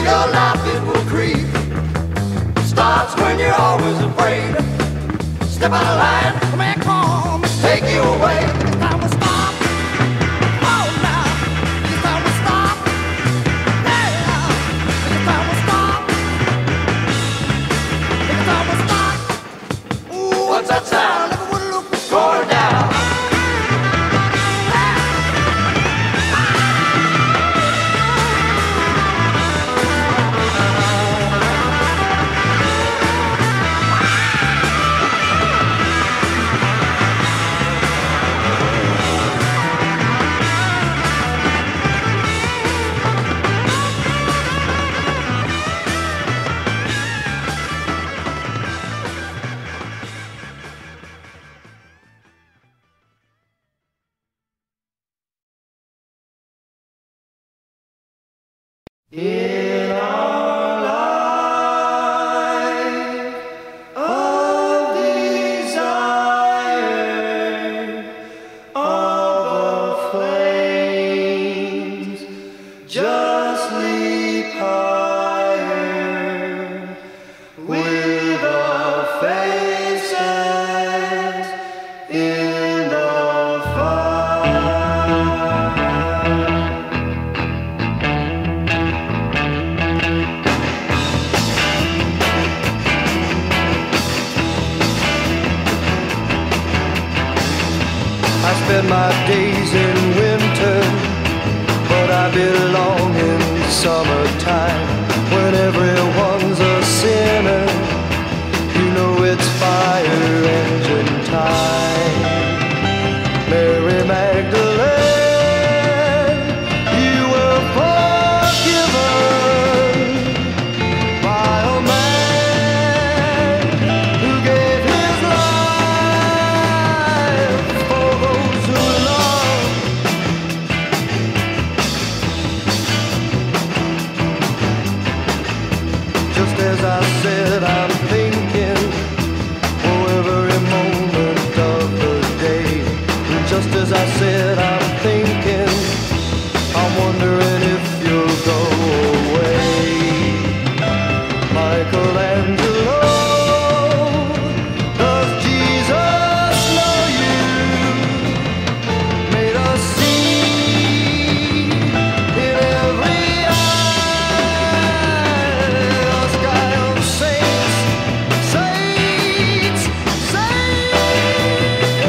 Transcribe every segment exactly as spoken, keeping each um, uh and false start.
your life it will creep. Starts when you're always afraid. Step out of line, come and come, take you away. It's time to stop. Oh, now. It's time to stop. Yeah. It's time to stop. It's time to stop. Ooh, what's that sound? Never would look going down. In our life of desire, of the flames just leap higher with our faces in the fire. I spend my days in winter, but I belong in summertime. When everyone's a sinner, you know it's fire engine time. Mary Magdalene, you were forgiven by a man who gave his life for those who love. Just as I said, I'm thinking for every moment of the day. And just as I said, I'm thinking, I'm wondering if you'll go away. Michelangelo, does Jesus know you? Made us see in every eye a sky of saints, saints, saints.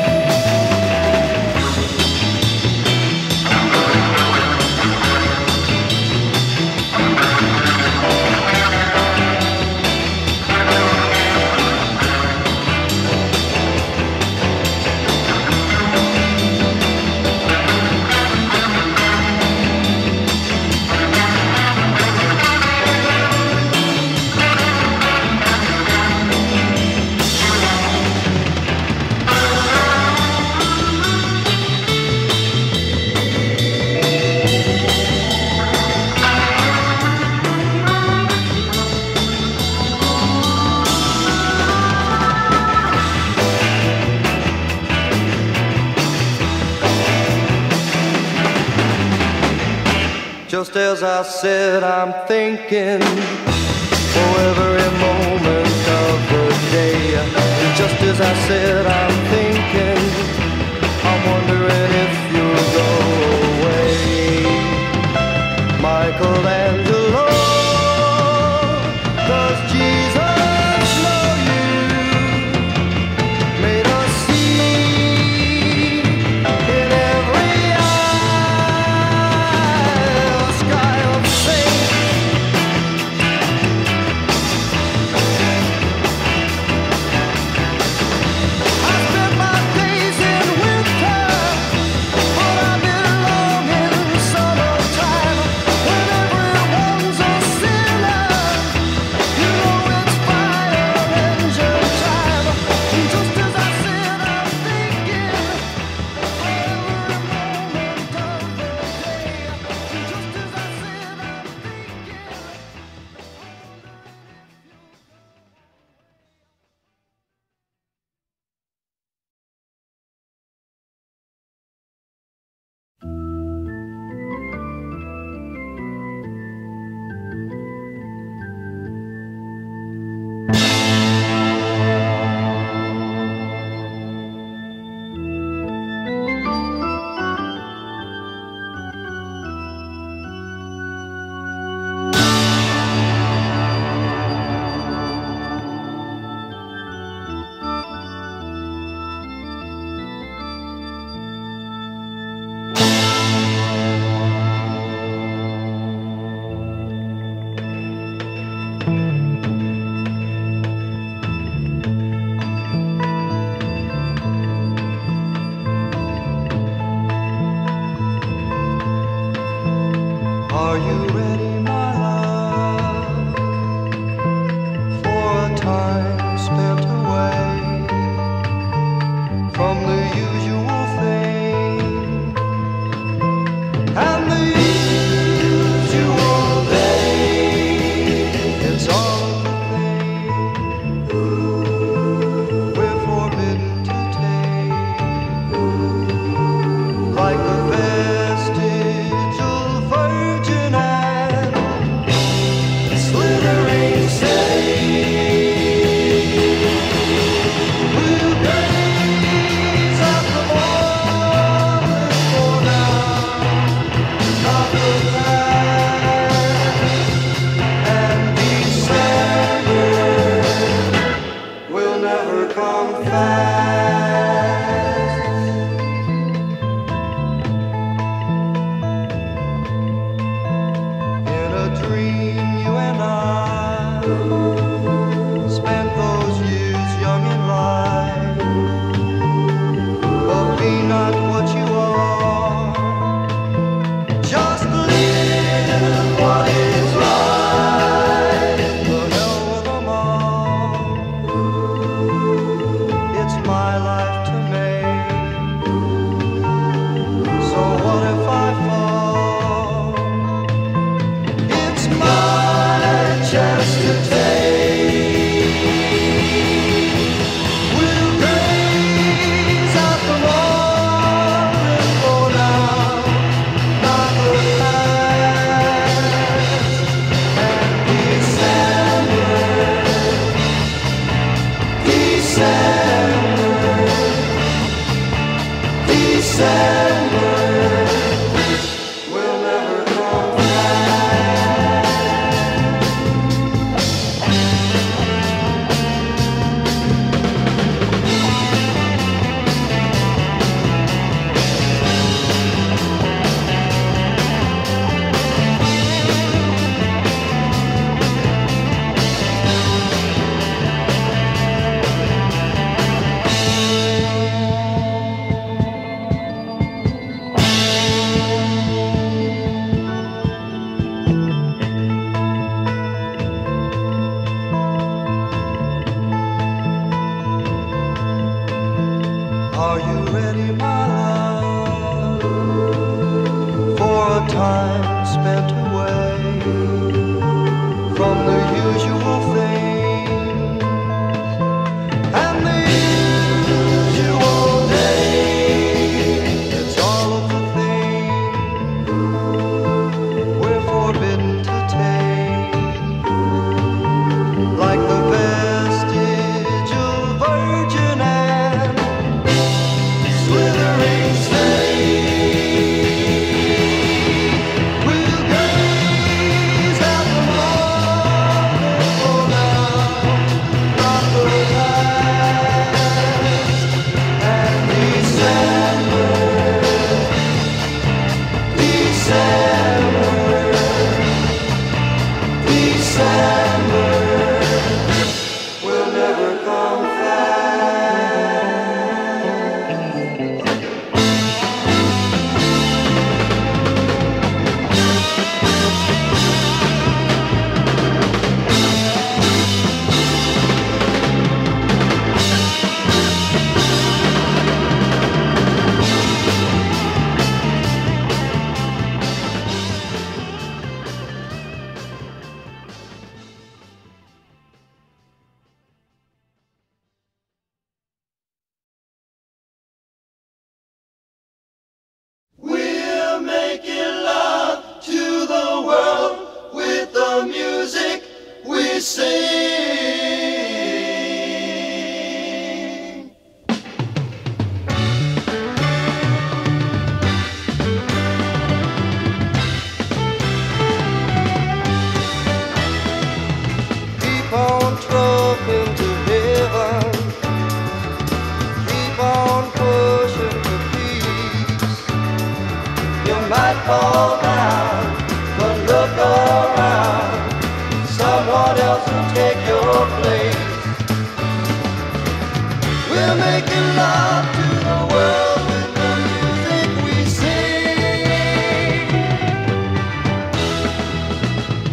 Just as I said, I'm thinking for every moment of the day. And just as I said, I'm thinking, I'm wondering if you'll go away. Michelangelo, does Jesus know you? Made us see in every eye a sky of saints. I spend my days in winter, but I belong in summertime. When everyone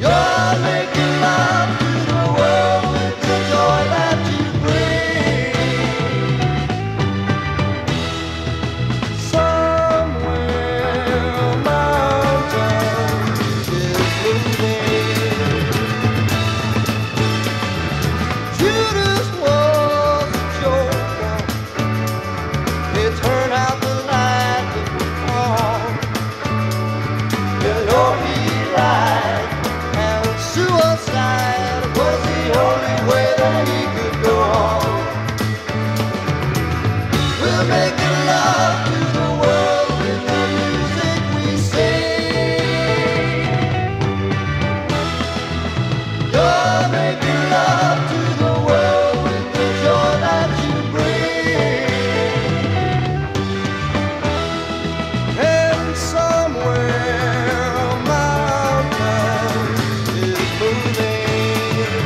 You're making love to the world with the joy that you bring. Somewhere a mountain is moving. Judas was a joker. He turned out the light that was on. You know he lied, and suicide was the only way that he could go on. We're making love to the world with the music we sing. You're making love to the world with the joy that you bring. And somewhere a mountain is moving.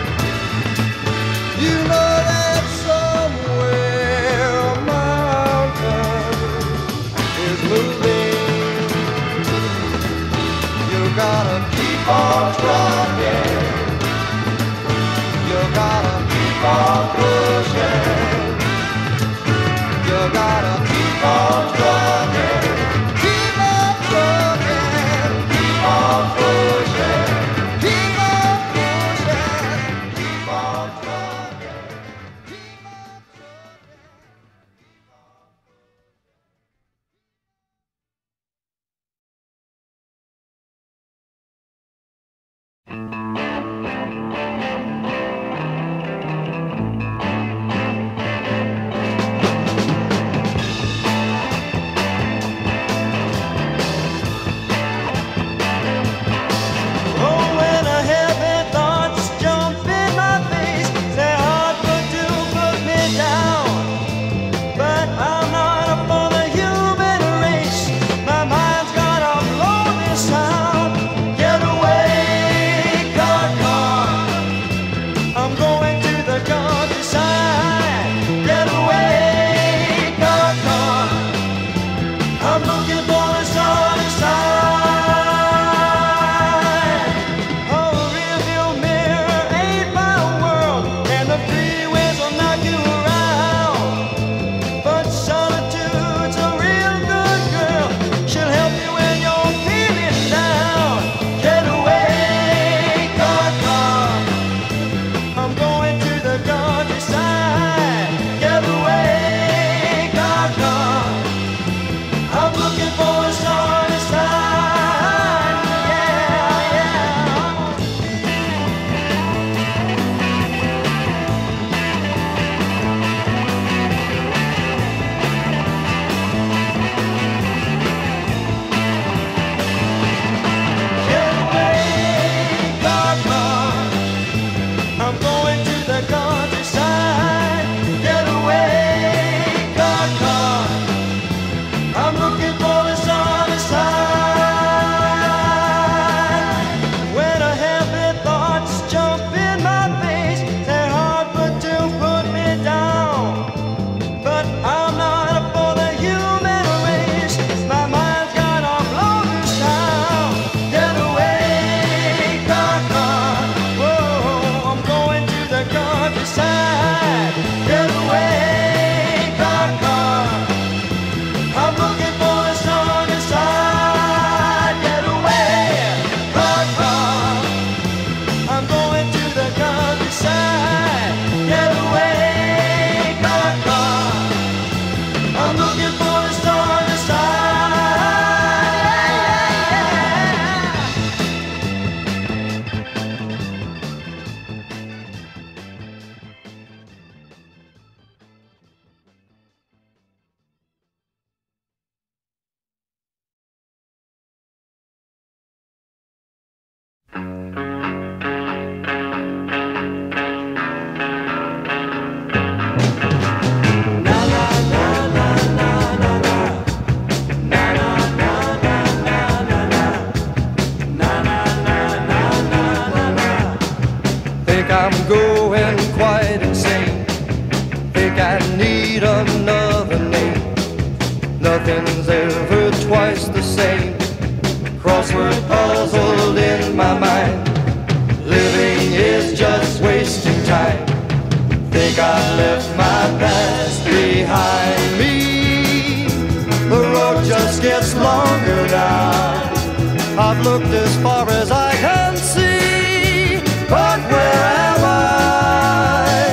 You know that somewhere a mountain is moving. You gotta keep on trucking. You gotta keep on pushing. You gotta keep on trucking. Keep on trucking. Keep on pushing. Keep on pushing. Keep on trucking. Keep on Oh, when a heavy thoughts jump in my face, they hard but to put me down. But I'm not up for the human race. My mind's got a lonely sound. Get away, car, car. I'm going to the countryside. Get away, car, car. I'm looking for the sunny side. Oh, rearview mirror ain't my world, and the freeways will knock you around. But solitude's a real good girl. She'll help you when you're feeling down. Get away, car, car. I'm going to the countryside. Get away, car, car. I'm looking for a sunny side. Yeah, yeah. Get away, car, car. I'm going to the countryside. Get away, car, car. I'm looking for the sunny side. When a heavy thoughts jump in my face, they're hard but to put me down. But I'm not up for the human race. My mind's got a lonely sound. Get away, car, car. Whoa, I'm going to the countryside. Get away, car, car. I'm looking for the sunny side. Get away, car, car. I'm going to the countryside. Get away, car, car. I'm looking for the sunny Think I'm going quite insane. Think I need another name. Nothing's ever twice the same. Crossword puzzle in my mind. I left my past behind me. The road just gets longer now. I've looked as far as I can see, but where am I?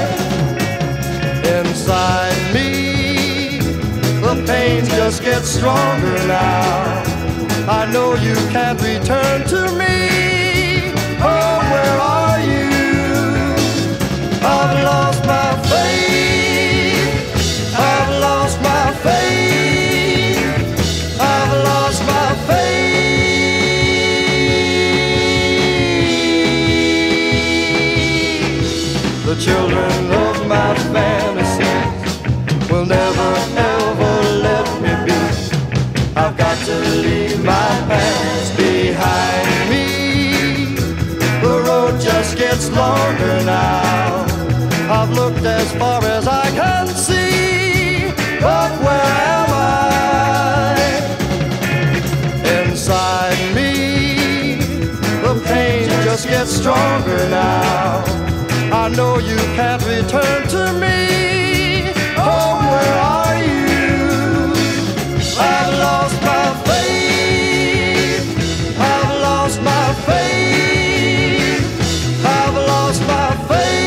Inside me, the pain just gets stronger now. I know you can't return to me. Oh, where are you? I've lost my faith. I've lost my faith. I've lost my faith. The children of my fantasies will never ever let me be. I've got to leave my past behind me. The road just gets longer now. I've looked as far as I can see, but where am I? Inside me, the pain just gets stronger now. I know you can't return to me. Oh, where are you? I've lost my faith. I've lost my faith. I've lost my faith.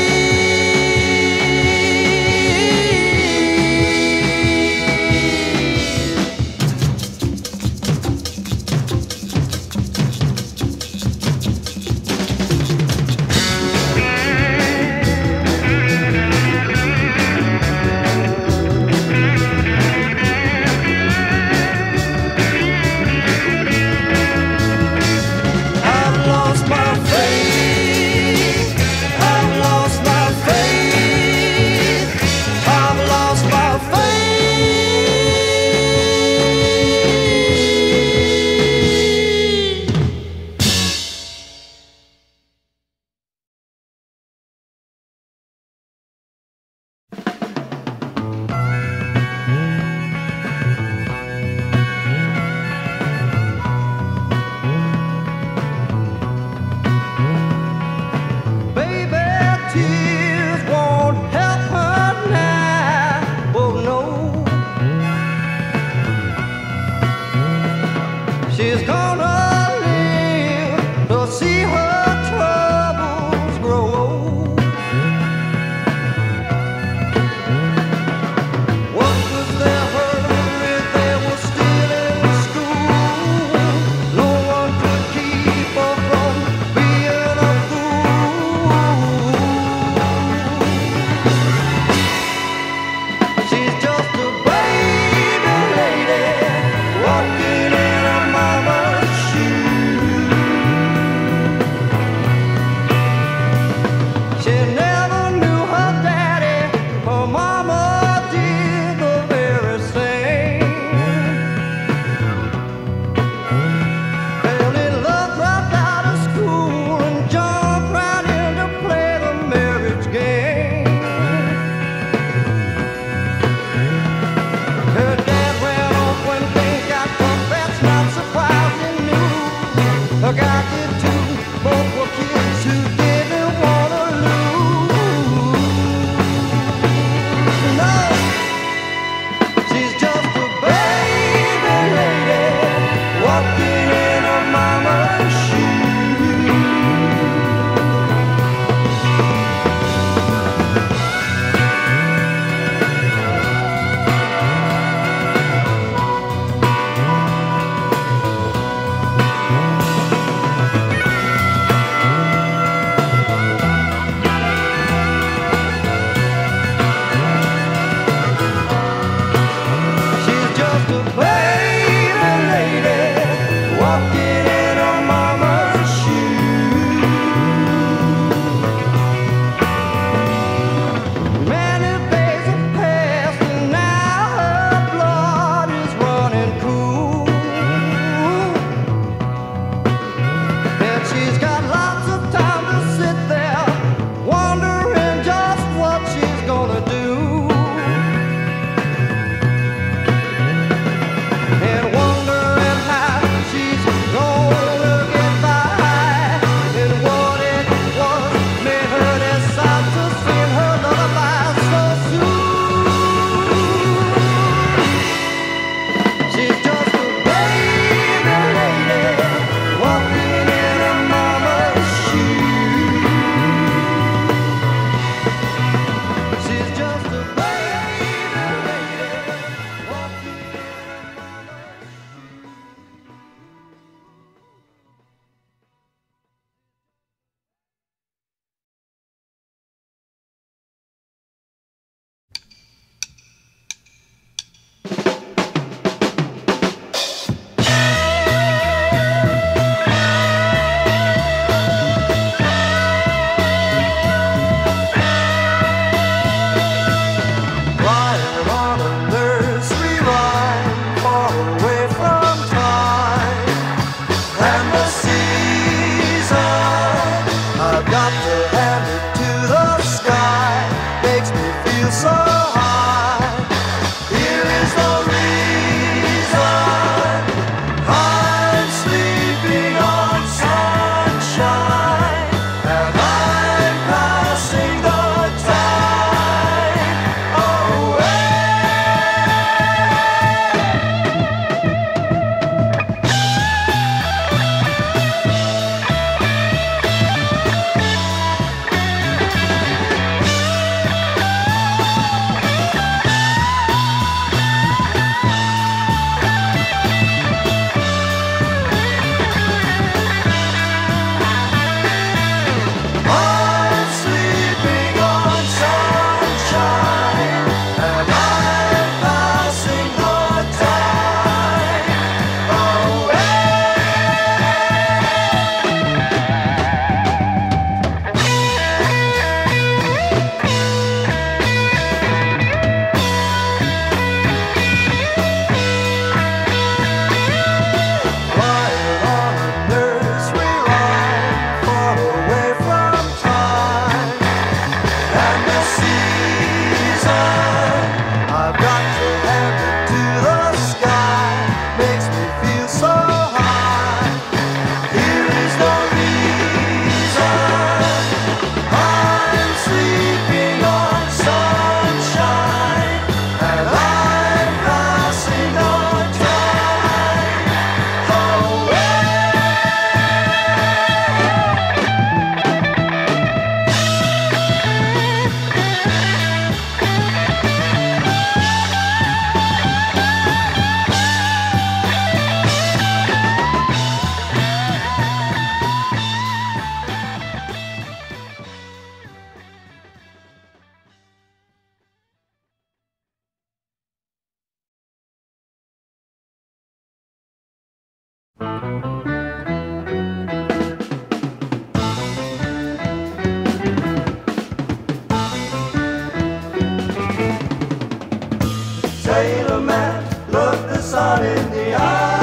Sailor man, look the sun in the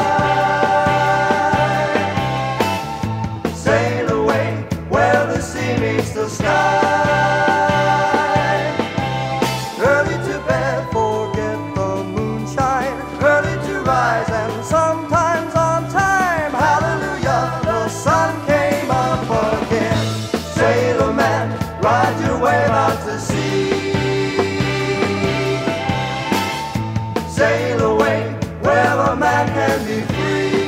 eye. Sail away where the sea meets the sky. Early to bed, forget the moonshine. Early to rise and sometimes on time. Hallelujah, the sun came up again. Sailor man, ride your wave out to sea. Sail away where a man can be free.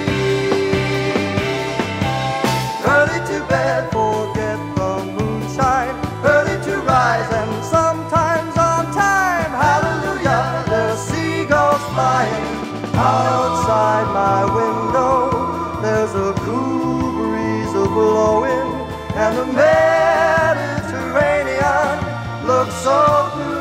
Early to bed, forget the moonshine. Early to rise and sometimes on time. Hallelujah, the seagulls flying. Outside my window there's a cool breeze a-blowing, and the Mediterranean looks so blue.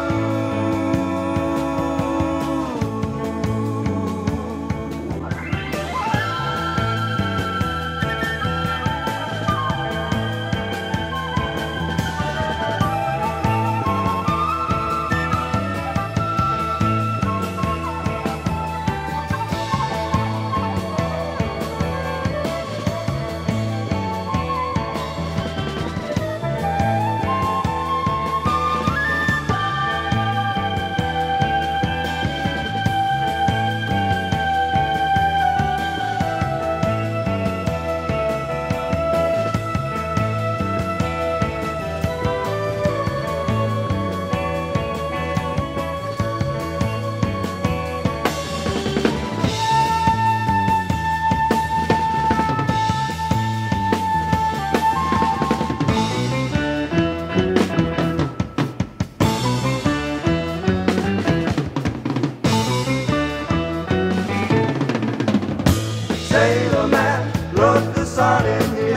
Sailor man, look the sun in the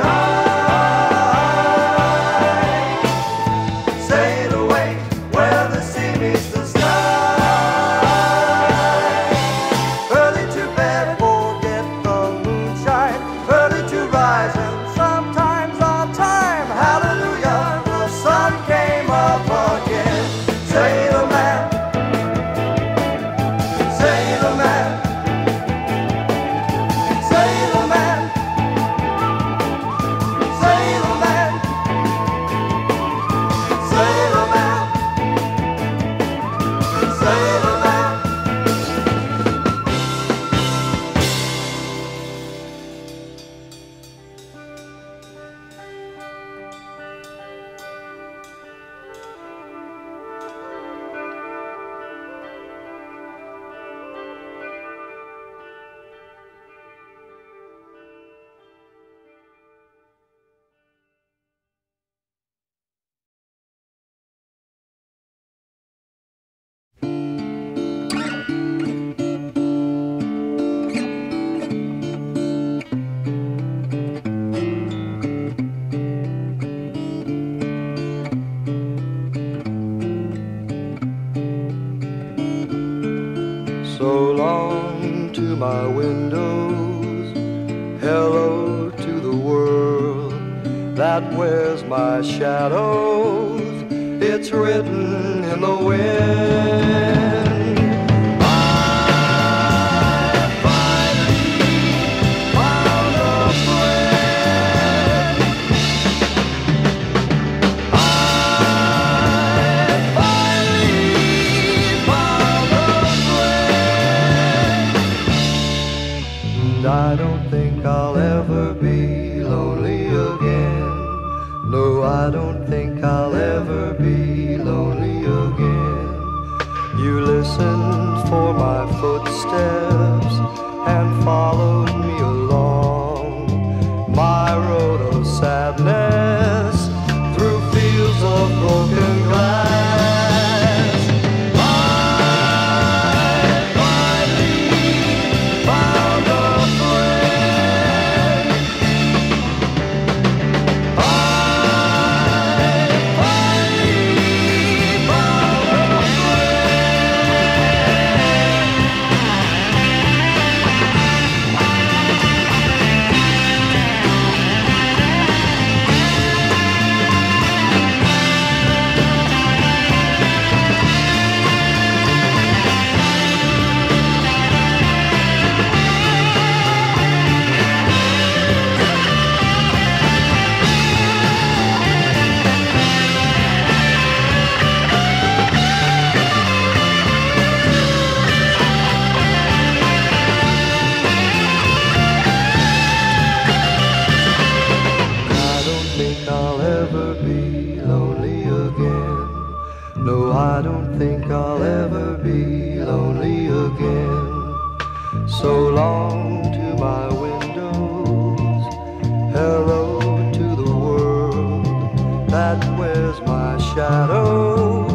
eye. Sail away where the sea meets the sky. Early to bed, forget the moonshine. Early to rise and sometimes on time. Hallelujah, the sun came up again. Sailor man, sailor man, sailor man, sailor man, sailor man, sailor man. So long to my windows, hello to the world that wears my shadows. It's written in the wind. I finally found a friend. I finally found a friend. And I don't think I'll ever be lonely again. No, I don't think I'll ever be lonely again. You listened for my footsteps and followed me along my road of sadness through fields of broken glass. I finally found a friend. I finally found a friend. think I'll ever be lonely again. No, I don't think I'll ever be lonely again. So long to my windows, hello to the world that wears my shadow.